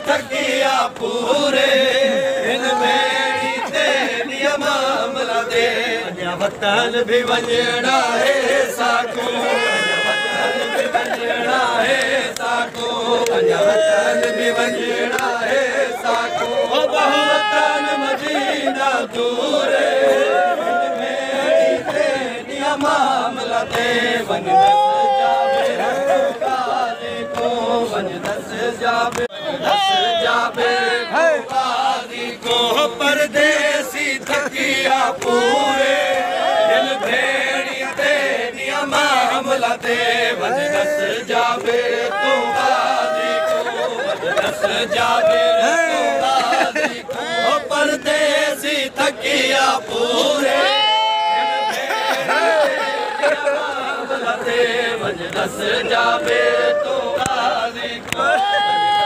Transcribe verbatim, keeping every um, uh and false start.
थकिया पूरे इन भेड़ी ते निया मामला दे वतन भी वंजणा है साको वतन भी वंजणा है साको वतन भी वंजणा है साको वतन मदीना दूरे भेड़ी ते निया मामला दे वन जाबे दस जाबे गाजी को परदेसी थकिया पूरे दिल भेड़ी ते निया मामला दे वन दस जाबे तू गाजी को दस जाबे तू गाजी को परदेसी थकिया पूरे दिल भेड़ी ते निया मामला दे वन दस जाबे तू गाजी को